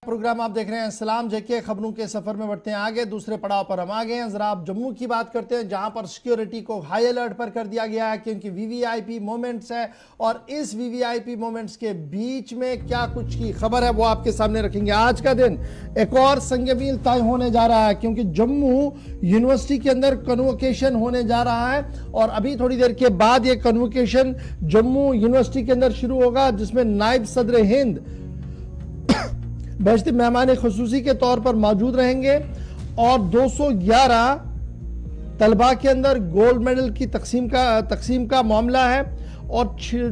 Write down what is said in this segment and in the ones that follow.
Programme आप देख रहे हैं सलाम जेके। खबरों के सफर में बढ़ते हैं आगे, दूसरे पड़ाव पर हम आ गए हैं। जरा आप जम्मू की बात करते हैं, जहां पर सिक्योरिटी को हाई अलर्ट पर कर दिया गया है क्योंकि वीवीआईपी मोमेंट्स है। और इस वीवीआईपी मोमेंट्स के बीच में क्या कुछ की खबर है वो आपके सामने रखेंगे। आज का दिन एक और संगमील तय होने जा रहा है क्योंकि जम्मू यूनिवर्सिटी के अंदर कन्वोकेशन होने जा रहा है और अभी थोड़ी देर के बाद ये कन्वोकेशन जम्मू यूनिवर्सिटी के अंदर शुरू होगा, जिसमें नायब सदर हिंद बहशती मेहमान खुसूसी के तौर पर मौजूद रहेंगे और 211 तलबा के अंदर गोल्ड मेडल की तकसीम का मामला है और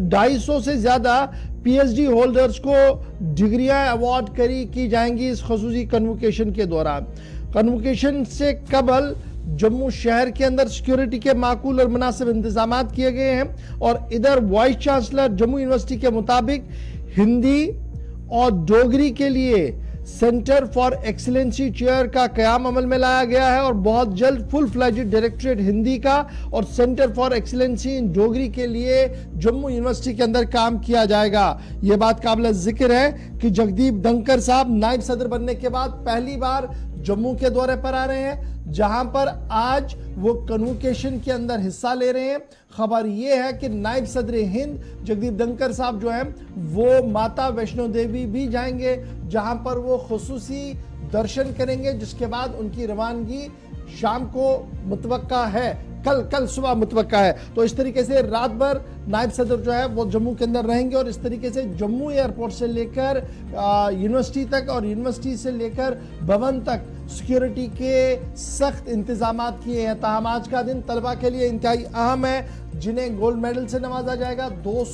250 से ज्यादा पीएचडी होल्डर्स को डिग्रियां अवार्ड की जाएंगी इस खुसूसी कन्वोकेशन के दौरान। कन्वोकेशन से कबल जम्मू शहर के अंदर सिक्योरिटी के माकूल और मुनासिब इंतजाम किए गए हैं और इधर वाइस चांसलर जम्मू यूनिवर्सिटी के मुताबिक हिंदी और डोगरी के लिए सेंटर फॉर एक्सीलेंसी चेयर का कयाम अमल में लाया गया है और बहुत जल्द फुल फ्लैजेड डायरेक्टरेट हिंदी का और centre for excellency in Dogri के लिए जम्मू यूनिवर्सिटी के अंदर काम किया जाएगा। यह बात काबिल जिक्र है कि जगदीप धनखड़ साहब नायब सदर बनने के बाद पहली बार जम्मू के दौरे पर आ रहे हैं, जहां पर आज वो कन्वोकेशन के अंदर हिस्सा ले रहे हैं। खबर यह है कि नायब सदर हिंद जगदीप धनखड़ साहब जो हैं वो माता वैष्णो देवी भी जाएंगे, जहां पर वो खुसूसी दर्शन करेंगे, जिसके बाद उनकी रवानगी शाम को मुतवक्का है, कल सुबह मुतवक्का है। तो इस तरीके से रात भर नायब सदर जो है वो जम्मू के अंदर रहेंगे और इस तरीके से जम्मू एयरपोर्ट से लेकर यूनिवर्सिटी तक और यूनिवर्सिटी से लेकर भवन तक सिक्योरिटी के सख्त इंतजाम किए हैं। ताहम आज का दिन तलबा के लिए इंतहाई अहम है, जिन्हें गोल्ड मेडल से नवाजा जाएगा।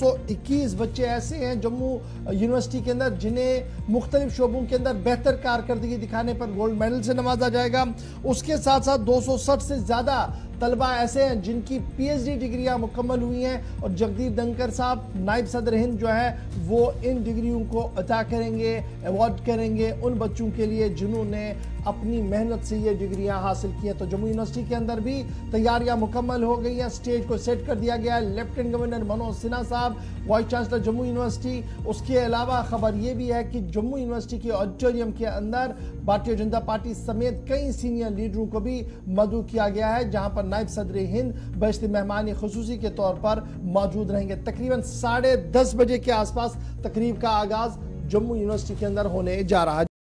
221 बच्चे ऐसे हैं जम्मू यूनिवर्सिटी के अंदर जिन्हें मुख्तलिफ शोबों के अंदर बेहतर कारकर्दगी दिखाने पर गोल्ड मेडल से नवाजा जाएगा। उसके साथ साथ 260 से ज्यादा तलबा ऐसे हैं जिनकी पीएचडी डिग्रियां मुकम्मल हुई हैं और जगदीप धनखड़ साहब नायब सदर हिंद जो है वो इन डिग्रियों को अता करेंगे, अवार्ड करेंगे उन बच्चों के लिए जिन्होंने अपनी मेहनत से ये डिग्रियां हासिल की हैं। तो जम्मू यूनिवर्सिटी के अंदर भी तैयारियां मुकम्मल हो गई हैं, स्टेज को सेट कर दिया गया है। लेफ्टिनेंट गवर्नर मनोज सिन्हा साहब वाइस चांसलर जम्मू यूनिवर्सिटी। उसके अलावा खबर यह भी है कि जम्मू यूनिवर्सिटी के ऑडिटोरियम के अंदर भारतीय जनता पार्टी समेत कई सीनियर लीडरों को भी मदऊ किया गया है, जहां पर नायब सदर हिंद बहशती मेहमान खुसूसी के तौर पर मौजूद रहेंगे। तकरीबन 10:30 बजे के आसपास तकरीब का आगाज जम्मू यूनिवर्सिटी के अंदर होने जा रहा है।